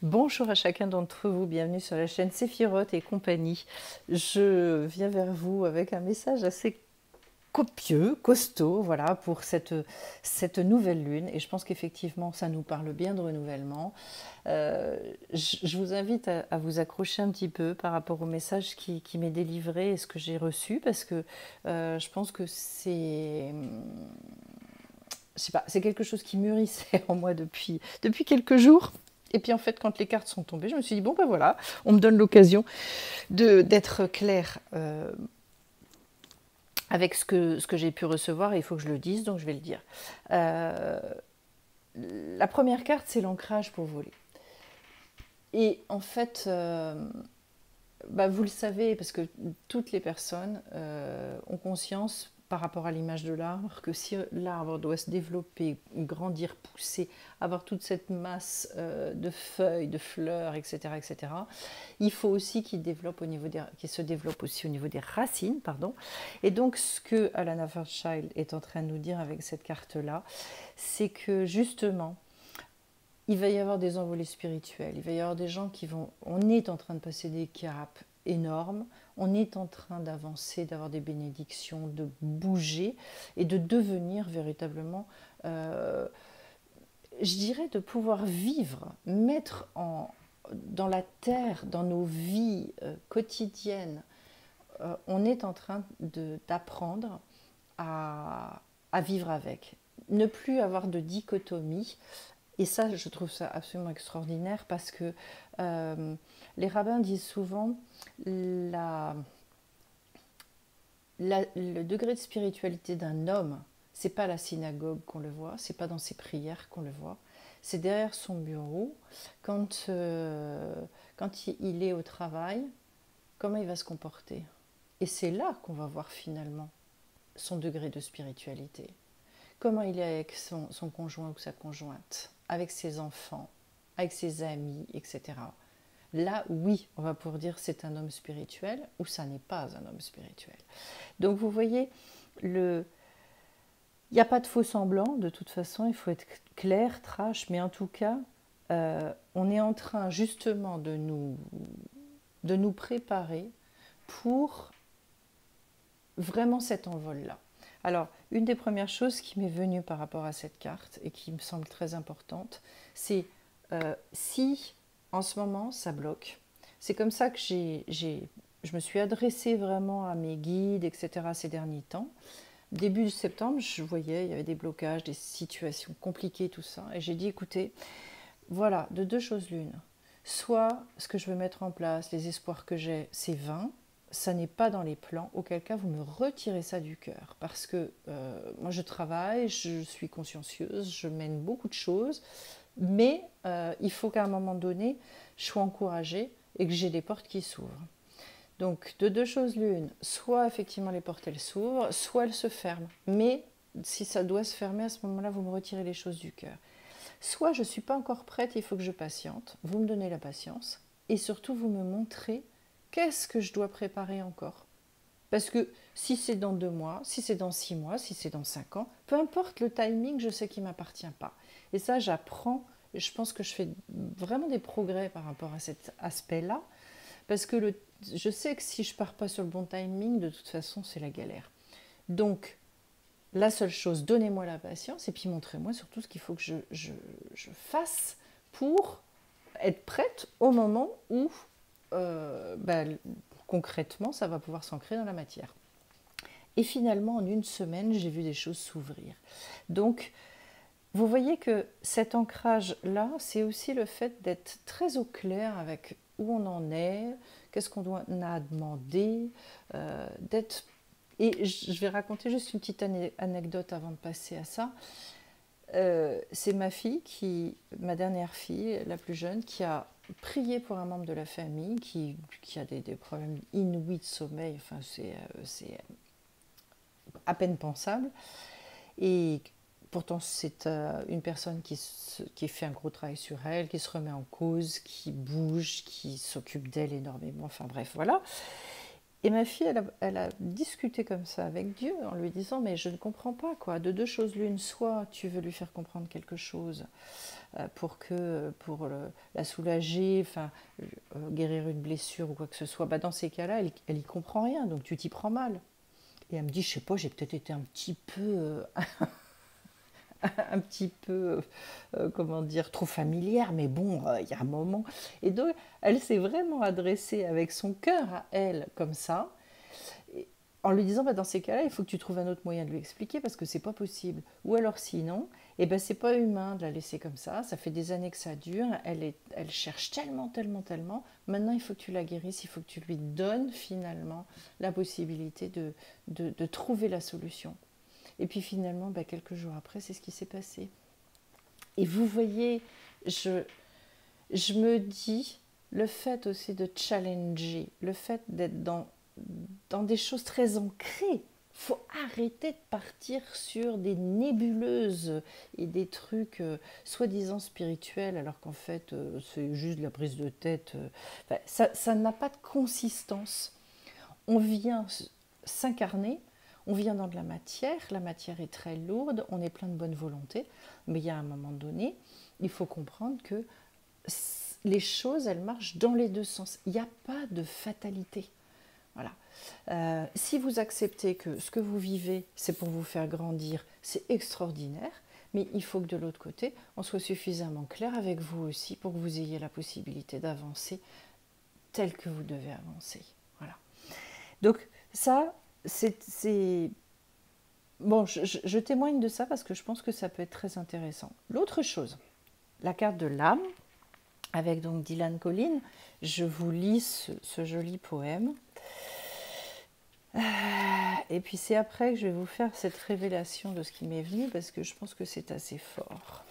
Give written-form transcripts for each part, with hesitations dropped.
Bonjour à chacun d'entre vous, bienvenue sur la chaîne Séphiroth et compagnie. Je viens vers vous avec un message assez copieux, costaud, voilà, pour cette nouvelle lune. Et je pense qu'effectivement, ça nous parle bien de renouvellement. Je vous invite à vous accrocher un petit peu par rapport au message qui m'est délivré et ce que j'ai reçu, parce que je pense que je sais pas, c'est quelque chose qui mûrissait en moi depuis quelques jours. Et puis en fait, quand les cartes sont tombées, je me suis dit, bon ben voilà, on me donne l'occasion d'être claire avec ce que j'ai pu recevoir, et il faut que je le dise, donc je vais le dire. Euh, la première carte, c'est l'ancrage pour voler. Et en fait, bah, vous le savez, parce que toutes les personnes ont conscience par rapport à l'image de l'arbre, que si l'arbre doit se développer, grandir, pousser, avoir toute cette masse de feuilles, de fleurs, etc., etc., il faut aussi qu'il se développe aussi au niveau des racines, pardon. Et donc, ce que Alana Fairchild est en train de nous dire avec cette carte-là, c'est que justement, il va y avoir des envolées spirituelles, il va y avoir des gens qui vont... On est en train de passer des caps énormes, on est en train d'avancer, d'avoir des bénédictions, de bouger et de devenir véritablement, je dirais, de pouvoir vivre, mettre dans la terre, dans nos vies quotidiennes, on est en train d'apprendre à vivre avec. Ne plus avoir de dichotomie. Et ça, je trouve ça absolument extraordinaire parce que les rabbins disent souvent le degré de spiritualité d'un homme, c'est pas à la synagogue qu'on le voit, c'est pas dans ses prières qu'on le voit, c'est derrière son bureau, quand il est au travail, comment il va se comporter. Et c'est là qu'on va voir finalement son degré de spiritualité. Comment il est avec son conjoint ou sa conjointe, avec ses enfants, avec ses amis, etc. Là, oui, on va pouvoir dire c'est un homme spirituel ou ça n'est pas un homme spirituel. Donc vous voyez, il n'y a pas de faux semblant, de toute façon, il faut être clair, trash, mais en tout cas, on est en train justement de nous préparer pour vraiment cet envol-là. Alors, une des premières choses qui m'est venue par rapport à cette carte et qui me semble très importante, c'est si en ce moment ça bloque. C'est comme ça que je me suis adressée vraiment à mes guides, etc. ces derniers temps. Début septembre, je voyais, il y avait des blocages, des situations compliquées, tout ça. Et j'ai dit, écoutez, voilà, de deux choses l'une. Soit ce que je veux mettre en place, les espoirs que j'ai, c'est vain, ça n'est pas dans les plans, auquel cas vous me retirez ça du cœur. Parce que moi je travaille, je suis consciencieuse, je mène beaucoup de choses, mais il faut qu'à un moment donné, je sois encouragée et que j'ai des portes qui s'ouvrent. Donc de deux choses l'une, soit effectivement les portes elles s'ouvrent, soit elles se ferment. Mais si ça doit se fermer, à ce moment-là, vous me retirez les choses du cœur. Soit je ne suis pas encore prête, il faut que je patiente, vous me donnez la patience, et surtout vous me montrez qu'est-ce que je dois préparer encore. Parce que si c'est dans 2 mois, si c'est dans 6 mois, si c'est dans 5 ans, peu importe le timing, je sais qu'il ne m'appartient pas. Et ça, j'apprends, et je pense que je fais vraiment des progrès par rapport à cet aspect-là, parce que je sais que si je ne pars pas sur le bon timing, de toute façon, c'est la galère. Donc, la seule chose, donnez-moi la patience et puis montrez-moi surtout ce qu'il faut que je fasse pour être prête au moment où concrètement ça va pouvoir s'ancrer dans la matière. Et finalement, en une semaine, j'ai vu des choses s'ouvrir. Donc, vous voyez que cet ancrage-là, c'est aussi le fait d'être très au clair avec où on en est, qu'est-ce qu'on a à demander, d'être... Et je vais raconter juste une petite anecdote avant de passer à ça. C'est ma dernière fille, la plus jeune, qui a prié pour un membre de la famille qui a des problèmes inouïs de sommeil, enfin c'est à peine pensable. Et pourtant c'est une personne qui fait un gros travail sur elle, qui se remet en cause, qui bouge, qui s'occupe d'elle énormément, enfin bref, voilà. Et ma fille, elle a discuté comme ça avec Dieu en lui disant, mais je ne comprends pas, quoi. De deux choses l'une, soit tu veux lui faire comprendre quelque chose pour la soulager, enfin, guérir une blessure ou quoi que ce soit. Bah, dans ces cas-là, elle y comprend rien, donc tu t'y prends mal. Et elle me dit, je sais pas, j'ai peut-être été un petit peu, un petit peu, comment dire, trop familière, mais bon, il y a un moment. Et donc, elle s'est vraiment adressée avec son cœur à elle, comme ça, en lui disant, bah, dans ces cas-là, il faut que tu trouves un autre moyen de lui expliquer parce que c'est pas possible. Ou alors sinon, eh ben, c'est pas humain de la laisser comme ça fait des années que ça dure, elle cherche tellement, tellement, tellement, maintenant il faut que tu la guérisses, il faut que tu lui donnes finalement la possibilité de trouver la solution. Et puis finalement, bah, quelques jours après, c'est ce qui s'est passé. Et vous voyez, je me dis, le fait aussi de challenger, le fait d'être dans des choses très ancrées, faut arrêter de partir sur des nébuleuses et des trucs soi-disant spirituels, alors qu'en fait, c'est juste de la prise de tête. Enfin, ça n'a pas de consistance. On vient s'incarner, on vient dans de la matière est très lourde, on est plein de bonne volonté, mais il y a un moment donné, il faut comprendre que les choses, elles marchent dans les deux sens. Il n'y a pas de fatalité. Voilà. Si vous acceptez que ce que vous vivez, c'est pour vous faire grandir, c'est extraordinaire, mais il faut que de l'autre côté, on soit suffisamment clair avec vous aussi pour que vous ayez la possibilité d'avancer tel que vous devez avancer. Voilà. Donc ça, c'est... Bon, je témoigne de ça parce que je pense que ça peut être très intéressant. L'autre chose, la carte de l'âme, avec donc Dylan Collins, je vous lis ce joli poème. Et puis c'est après que je vais vous faire cette révélation de ce qui m'est venu parce que je pense que c'est assez fort.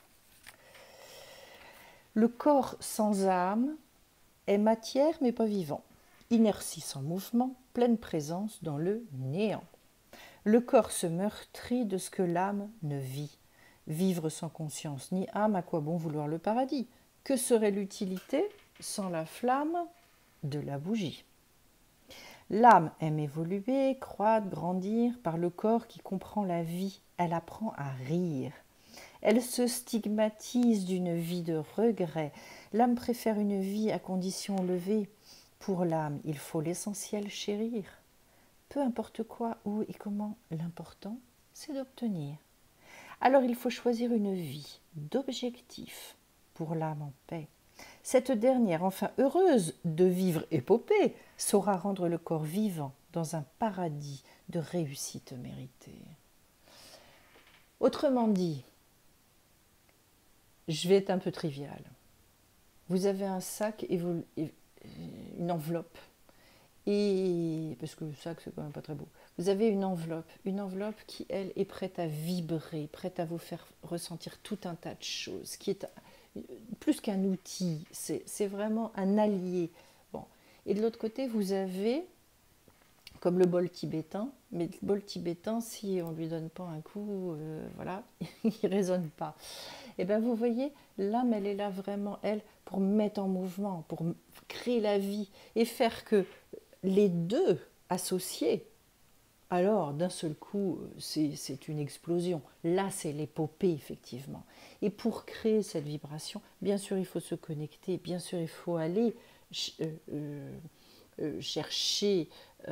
Le corps sans âme est matière mais pas vivant, inertie sans mouvement, pleine présence dans le néant. Le corps se meurtrit de ce que l'âme ne vit. Vivre sans conscience ni âme, à quoi bon vouloir le paradis? Que serait l'utilité sans la flamme de la bougie? L'âme aime évoluer, croître, grandir par le corps qui comprend la vie. Elle apprend à rire. Elle se stigmatise d'une vie de regret. L'âme préfère une vie à condition levée. Pour l'âme, il faut l'essentiel chérir. Peu importe quoi, où et comment, l'important, c'est d'obtenir. Alors il faut choisir une vie d'objectifs pour l'âme en paix. Cette dernière, enfin heureuse de vivre épopée, saura rendre le corps vivant dans un paradis de réussite méritée. Autrement dit, je vais être un peu trivial. Vous avez un sac et une enveloppe. Et parce que le sac, c'est quand même pas très beau. Vous avez une enveloppe qui, elle, est prête à vibrer, prête à vous faire ressentir tout un tas de choses, qui est plus qu'un outil, c'est vraiment un allié. Bon. Et de l'autre côté, vous avez, comme le bol tibétain, mais le bol tibétain, si on ne lui donne pas un coup, voilà, il ne résonne pas. Et bien vous voyez, l'âme, elle est là vraiment, elle, pour mettre en mouvement, pour créer la vie et faire que les deux associés, alors d'un seul coup, c'est une explosion. Là, c'est l'épopée, effectivement. Et pour créer cette vibration, bien sûr, il faut se connecter, bien sûr, il faut aller chercher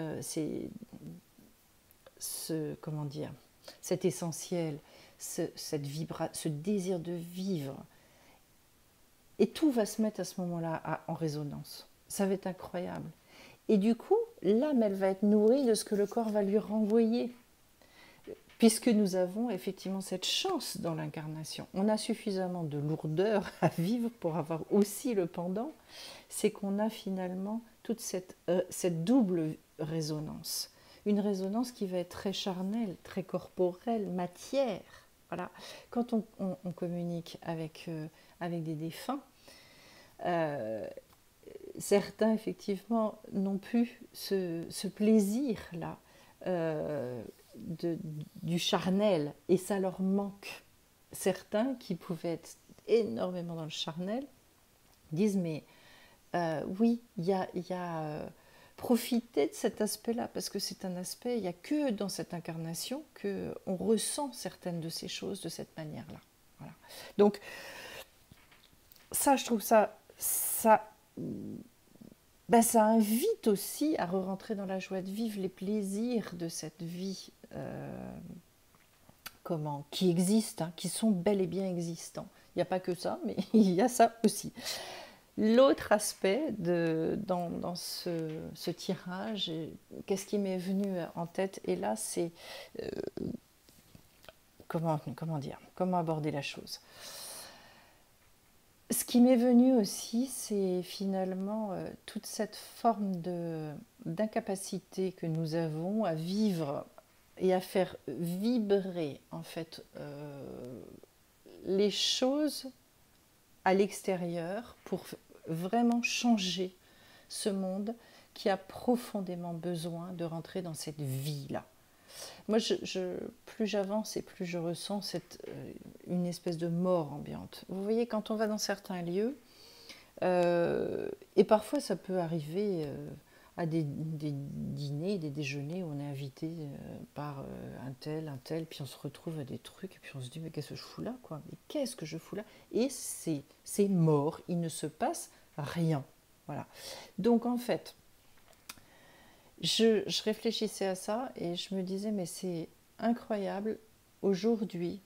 comment dire, cet essentiel, ce désir de vivre. Et tout va se mettre à ce moment-là en résonance. Ça va être incroyable. Et du coup, l'âme, elle va être nourrie de ce que le corps va lui renvoyer. Puisque nous avons effectivement cette chance dans l'incarnation. On a suffisamment de lourdeur à vivre pour avoir aussi le pendant. C'est qu'on a finalement toute cette double résonance. Une résonance qui va être très charnelle, très corporelle, matière. Voilà. Quand on communique avec des défunts, certains, effectivement, n'ont plus ce plaisir-là du charnel, et ça leur manque. Certains qui pouvaient être énormément dans le charnel disent, mais oui, il y a profiter de cet aspect-là, parce que c'est un aspect, il n'y a que dans cette incarnation qu'on ressent certaines de ces choses de cette manière-là. Voilà. Donc, ça, je trouve ça invite aussi à re-rentrer dans la joie de vivre, les plaisirs de cette vie qui existent, hein, qui sont bel et bien existants. Il n'y a pas que ça, mais il y a ça aussi. L'autre aspect dans ce tirage, qu'est-ce qui m'est venu en tête, et là c'est comment aborder la chose. Ce qui m'est venu aussi, c'est finalement toute cette forme d'incapacité que nous avons à vivre et à faire vibrer en fait les choses à l'extérieur pour vraiment changer ce monde qui a profondément besoin de rentrer dans cette vie-là. Moi, plus j'avance et plus je ressens une espèce de mort ambiante. Vous voyez, quand on va dans certains lieux, et parfois ça peut arriver à des dîners, des déjeuners où on est invité par un tel, puis on se retrouve à des trucs, et puis on se dit mais qu'est-ce que je fous là, quoi? Mais qu'est-ce que je fous là? Et c'est mort, il ne se passe rien. Voilà. Donc en fait, je réfléchissais à ça et je me disais mais c'est incroyable, aujourd'hui,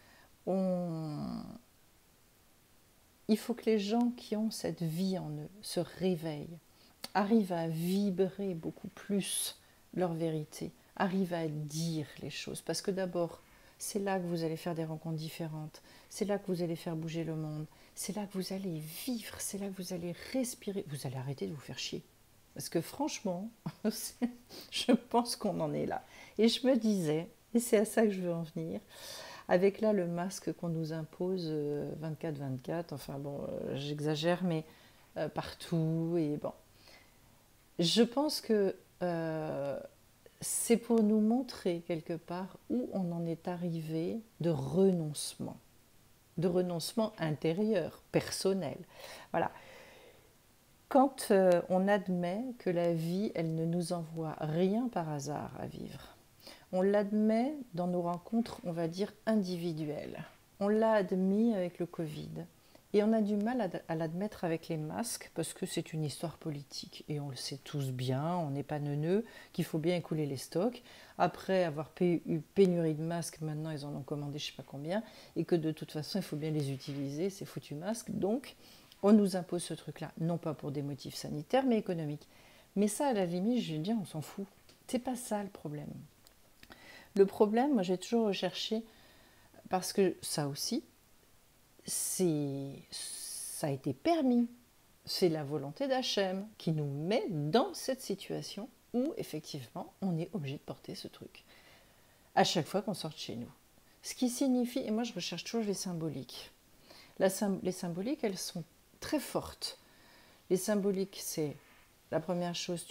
il faut que les gens qui ont cette vie en eux se réveillent, arrivent à vibrer beaucoup plus leur vérité, arrivent à dire les choses. Parce que d'abord, c'est là que vous allez faire des rencontres différentes, c'est là que vous allez faire bouger le monde, c'est là que vous allez vivre, c'est là que vous allez respirer, vous allez arrêter de vous faire chier. Parce que franchement, je pense qu'on en est là. Et je me disais, et c'est à ça que je veux en venir, avec là le masque qu'on nous impose 24-24, enfin bon, j'exagère, mais partout, et bon. Je pense que c'est pour nous montrer quelque part où on en est arrivé de renoncement intérieur, personnel. Voilà. Quand on admet que la vie, elle ne nous envoie rien par hasard à vivre, on l'admet dans nos rencontres, on va dire, individuelles. On l'a admis avec le Covid. Et on a du mal à l'admettre avec les masques parce que c'est une histoire politique. Et on le sait tous bien, on n'est pas neuneux, qu'il faut bien écouler les stocks. Après avoir eu pénurie de masques, maintenant ils en ont commandé je ne sais pas combien. Et que de toute façon, il faut bien les utiliser, ces foutus masques. Donc, on nous impose ce truc-là. Non pas pour des motifs sanitaires, mais économiques. Mais ça, à la limite, je vais dire, on s'en fout. C'est pas ça le problème. Le problème, moi j'ai toujours recherché, parce que ça aussi, ça a été permis. C'est la volonté d'Hachem qui nous met dans cette situation où effectivement on est obligé de porter ce truc à chaque fois qu'on sort de chez nous. Ce qui signifie, et moi je recherche toujours les symboliques. Les symboliques, elles sont très fortes. Les symboliques, c'est la première chose,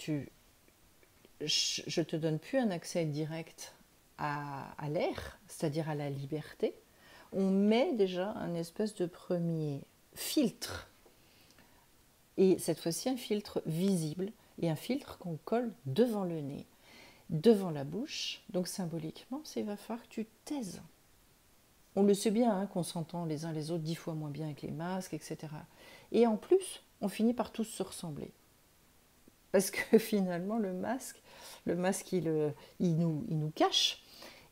je te donne plus un accès direct à l'air, c'est-à-dire à la liberté. On met déjà un espèce de premier filtre, et cette fois-ci un filtre visible, et un filtre qu'on colle devant le nez, devant la bouche. Donc symboliquement, il va falloir que tu taises. On le sait bien, hein, qu'on s'entend les uns les autres 10 fois moins bien avec les masques, etc. Et en plus, on finit par tous se ressembler. Parce que finalement, le masque il nous cache.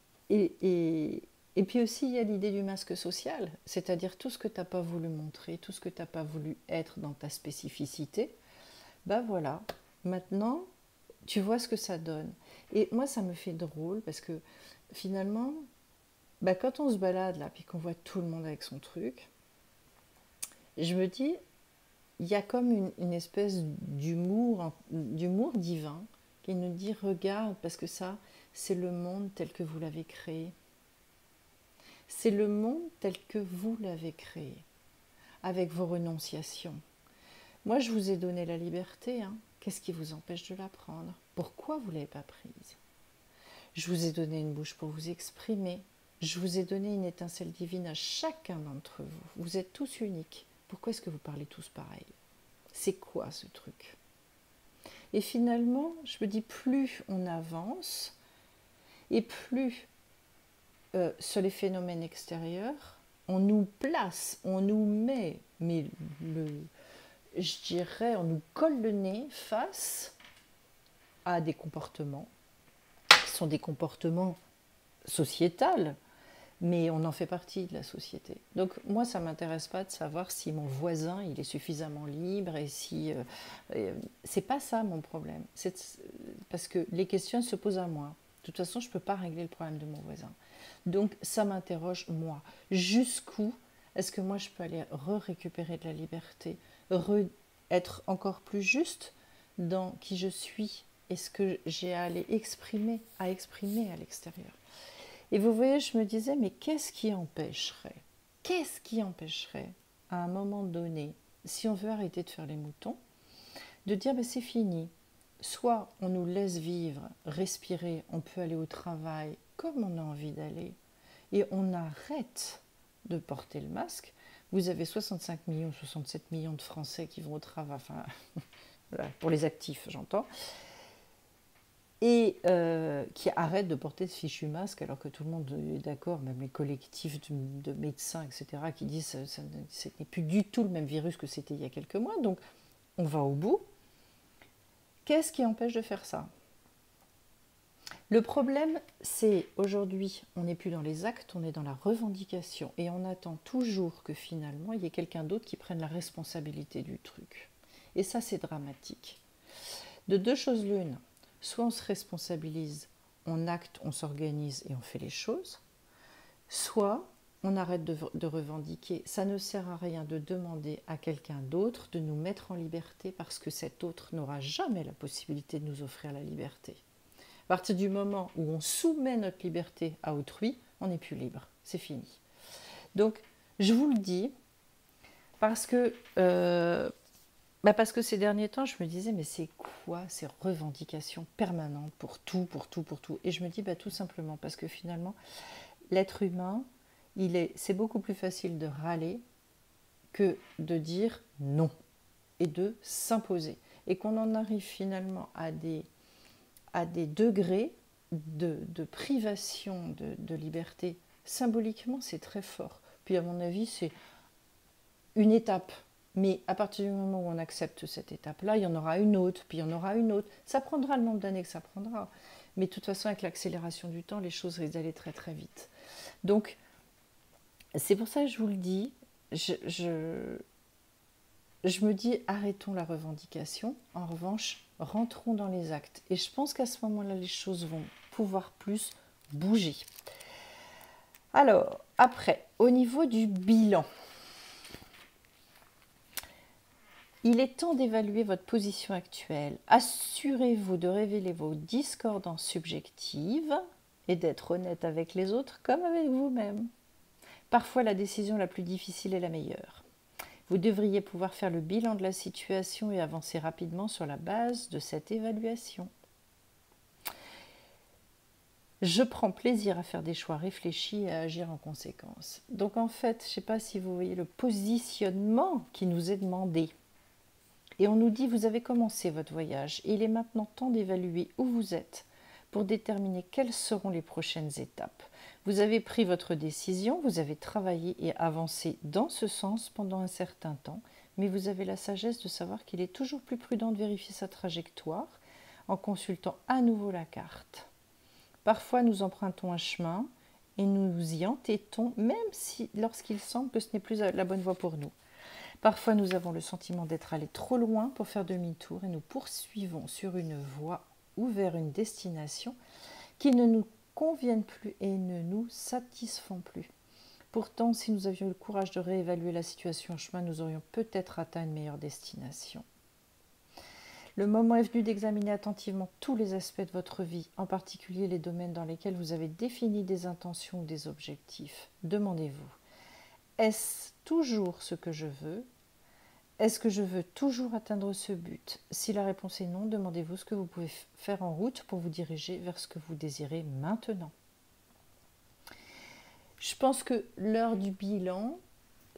Et puis aussi, il y a l'idée du masque social, c'est-à-dire tout ce que tu n'as pas voulu montrer, tout ce que tu n'as pas voulu être dans ta spécificité, ben voilà, maintenant, tu vois ce que ça donne. Et moi, ça me fait drôle, parce que finalement, ben quand on se balade là, puis qu'on voit tout le monde avec son truc, je me dis, il y a comme une espèce d'humour divin qui nous dit, regarde, parce que ça, c'est le monde tel que vous l'avez créé. C'est le monde tel que vous l'avez créé, avec vos renonciations. Moi, je vous ai donné la liberté. Hein. Qu'est-ce qui vous empêche de la prendre? Pourquoi vous ne l'avez pas prise? Je vous ai donné une bouche pour vous exprimer. Je vous ai donné une étincelle divine à chacun d'entre vous. Vous êtes tous uniques. Pourquoi est-ce que vous parlez tous pareil? C'est quoi ce truc? Et finalement, je me dis, plus on avance, et plus sur les phénomènes extérieurs, on nous place, on nous met, mais je dirais, on nous colle le nez face à des comportements qui sont des comportements sociétals, mais on en fait partie de la société. Donc moi, ça ne m'intéresse pas de savoir si mon voisin il est suffisamment libre et si... c'est pas ça mon problème. Parce que les questions se posent à moi. De toute façon, je ne peux pas régler le problème de mon voisin. Donc ça m'interroge moi. Jusqu'où est-ce que moi je peux aller récupérer de la liberté, être encore plus juste dans qui je suis et ce que j'ai à aller exprimer à l'extérieur. Et vous voyez, je me disais, mais qu'est-ce qui empêcherait à un moment donné, si on veut arrêter de faire les moutons, de dire, ben, c'est fini. Soit on nous laisse vivre, respirer, on peut aller au travail comme on a envie d'aller, et on arrête de porter le masque. Vous avez 65 millions, 67 millions de Français qui vont au travail, enfin, voilà, pour les actifs, j'entends, et qui arrêtent de porter ce fichu masque alors que tout le monde est d'accord, même les collectifs de médecins, etc., qui disent que ce n'est plus du tout le même virus que c'était il y a quelques mois. Donc, on va au bout. Qu'est-ce qui empêche de faire ça? Le problème, c'est aujourd'hui, on n'est plus dans les actes, on est dans la revendication. Et on attend toujours que finalement, il y ait quelqu'un d'autre qui prenne la responsabilité du truc. Et ça, c'est dramatique. De deux choses l'une. Soit on se responsabilise, on acte, on s'organise et on fait les choses, soit on arrête de revendiquer. Ça ne sert à rien de demander à quelqu'un d'autre de nous mettre en liberté parce que cet autre n'aura jamais la possibilité de nous offrir la liberté. À partir du moment où on soumet notre liberté à autrui, on n'est plus libre, c'est fini. Donc, je vous le dis parce que ces derniers temps, je me disais, mais c'est quoi ces revendications permanentes pour tout, pour tout, pour tout? Et je me dis, tout simplement, parce que finalement, l'être humain, c'est beaucoup plus facile de râler que de dire non et de s'imposer. Et qu'on en arrive finalement à des degrés de privation de liberté. Symboliquement, c'est très fort. Puis à mon avis, c'est une étape. Mais à partir du moment où on accepte cette étape-là, il y en aura une autre, puis il y en aura une autre. Ça prendra le nombre d'années que ça prendra. Mais de toute façon, avec l'accélération du temps, les choses risquent d'aller très très vite. Donc, c'est pour ça que je vous le dis, je me dis, arrêtons la revendication. En revanche, rentrons dans les actes. Et je pense qu'à ce moment-là, les choses vont pouvoir plus bouger. Alors, après, au niveau du bilan, il est temps d'évaluer votre position actuelle. Assurez-vous de révéler vos discordances subjectives et d'être honnête avec les autres comme avec vous-même. Parfois, la décision la plus difficile est la meilleure. Vous devriez pouvoir faire le bilan de la situation et avancer rapidement sur la base de cette évaluation. Je prends plaisir à faire des choix réfléchis et à agir en conséquence. Donc en fait, je ne sais pas si vous voyez le positionnement qui nous est demandé. Et on nous dit, vous avez commencé votre voyage et il est maintenant temps d'évaluer où vous êtes pour déterminer quelles seront les prochaines étapes. Vous avez pris votre décision, vous avez travaillé et avancé dans ce sens pendant un certain temps, mais vous avez la sagesse de savoir qu'il est toujours plus prudent de vérifier sa trajectoire en consultant à nouveau la carte. Parfois, nous empruntons un chemin et nous y entêtons, même lorsqu'il semble que ce n'est plus la bonne voie pour nous. Parfois, nous avons le sentiment d'être allés trop loin pour faire demi-tour et nous poursuivons sur une voie ou vers une destination qui ne nous conviennent plus et ne nous satisfont plus. Pourtant, si nous avions eu le courage de réévaluer la situation en chemin, nous aurions peut-être atteint une meilleure destination. Le moment est venu d'examiner attentivement tous les aspects de votre vie, en particulier les domaines dans lesquels vous avez défini des intentions ou des objectifs. Demandez-vous, est-ce toujours ce que je veux? Est-ce que je veux toujours atteindre ce but? Si la réponse est non, demandez-vous ce que vous pouvez faire en route pour vous diriger vers ce que vous désirez maintenant. Je pense que l'heure du bilan,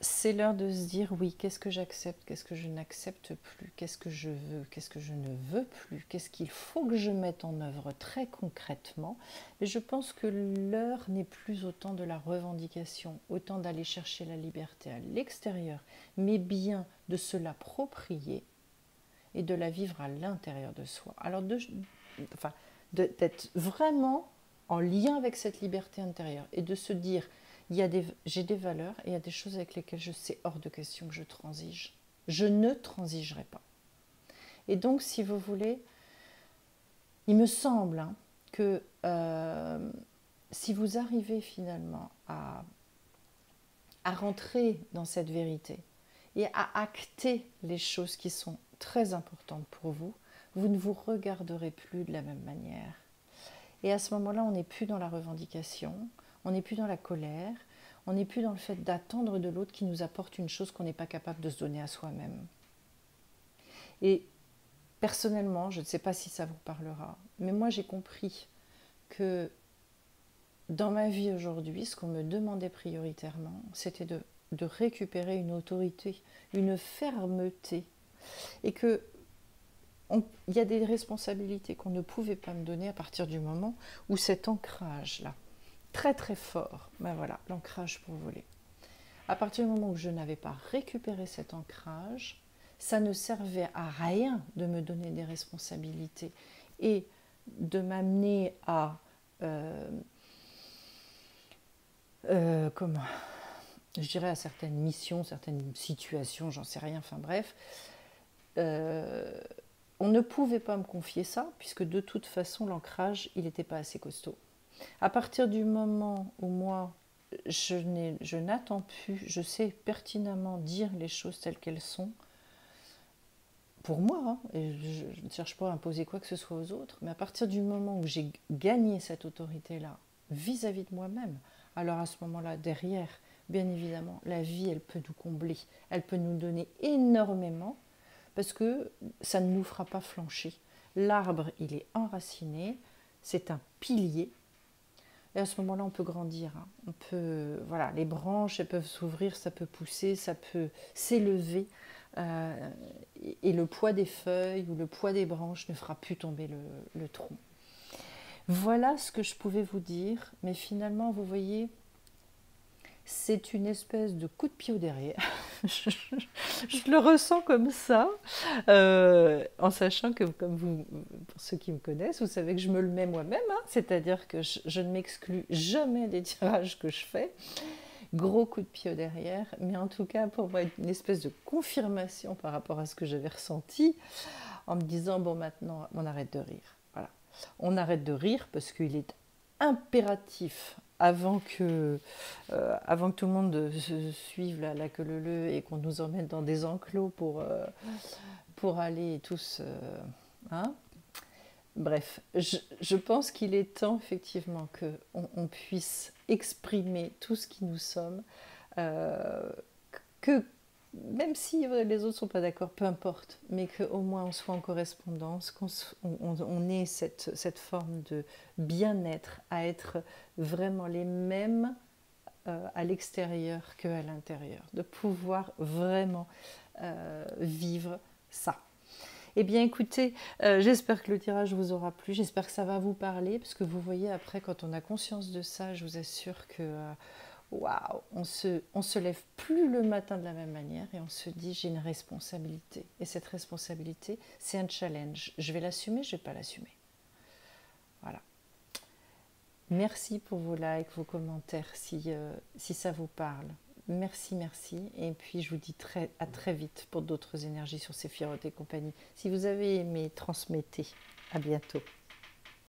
c'est l'heure de se dire oui, qu'est-ce que j'accepte, qu'est-ce que je n'accepte plus, qu'est-ce que je veux, qu'est-ce que je ne veux plus, qu'est-ce qu'il faut que je mette en œuvre très concrètement. Et je pense que l'heure n'est plus autant de la revendication, autant d'aller chercher la liberté à l'extérieur, mais bien de se l'approprier et de la vivre à l'intérieur de soi. Alors d'être vraiment en lien avec cette liberté intérieure et de se dire j'ai des valeurs et il y a des choses avec lesquelles je sais hors de question que je transige. Je ne transigerai pas. Et donc, si vous voulez, il me semble que si vous arrivez finalement à rentrer dans cette vérité et à acter les choses qui sont très importantes pour vous, vous ne vous regarderez plus de la même manière. Et à ce moment-là, on n'est plus dans la revendication, on n'est plus dans la colère, on n'est plus dans le fait d'attendre de l'autre qui nous apporte une chose qu'on n'est pas capable de se donner à soi-même. Et personnellement, je ne sais pas si ça vous parlera, mais moi j'ai compris que dans ma vie aujourd'hui, ce qu'on me demandait prioritairement, c'était de récupérer une autorité, une fermeté, et que il y a des responsabilités qu'on ne pouvait pas me donner à partir du moment où cet ancrage-là, très très fort, ben voilà, l'ancrage pour voler. À partir du moment où je n'avais pas récupéré cet ancrage, ça ne servait à rien de me donner des responsabilités et de m'amener à comment je dirais à certaines missions, certaines situations, j'en sais rien, enfin bref, on ne pouvait pas me confier ça, puisque de toute façon, l'ancrage, il n'était pas assez costaud. À partir du moment où moi, je n'attends plus, je sais pertinemment dire les choses telles qu'elles sont, pour moi, et je ne cherche pas à imposer quoi que ce soit aux autres, mais à partir du moment où j'ai gagné cette autorité-là vis-à-vis de moi-même, alors à ce moment-là, derrière, bien évidemment, la vie, elle peut nous combler, elle peut nous donner énormément, parce que ça ne nous fera pas flancher. L'arbre, il est enraciné, c'est un pilier, et à ce moment-là, on peut grandir. On peut, voilà, les branches, elles peuvent s'ouvrir, ça peut pousser, ça peut s'élever, et le poids des feuilles ou le poids des branches ne fera plus tomber le tronc. Voilà ce que je pouvais vous dire, mais finalement, vous voyez, c'est une espèce de coup de pied au derrière. Je le ressens comme ça, en sachant que, comme vous, pour ceux qui me connaissent, vous savez que je me le mets moi-même, c'est-à-dire que je ne m'exclus jamais des tirages que je fais. Gros coup de pied au derrière, mais en tout cas pour moi une espèce de confirmation par rapport à ce que j'avais ressenti, en me disant bon maintenant on arrête de rire. Voilà. On arrête de rire parce qu'il est impératif avant que tout le monde se suive la queue leu et qu'on nous emmène dans des enclos pour aller tous... hein. Bref, je pense qu'il est temps effectivement qu'on puisse exprimer tout ce qui nous sommes, que même si les autres ne sont pas d'accord, peu importe, mais qu'au moins on soit en correspondance, qu'on ait cette forme de bien-être, à être vraiment les mêmes à l'extérieur qu'à l'intérieur, de pouvoir vraiment vivre ça. Eh bien écoutez, j'espère que le tirage vous aura plu, j'espère que ça va vous parler, parce que vous voyez après quand on a conscience de ça, je vous assure que waouh, on se lève plus le matin de la même manière et on se dit j'ai une responsabilité. Et cette responsabilité, c'est un challenge. Je vais l'assumer, je ne vais pas l'assumer. Voilà. Merci pour vos likes, vos commentaires, si ça vous parle. Merci, merci. Et puis, je vous dis à très vite pour d'autres énergies sur Séphiroth et compagnie. Si vous avez aimé, transmettez. À bientôt.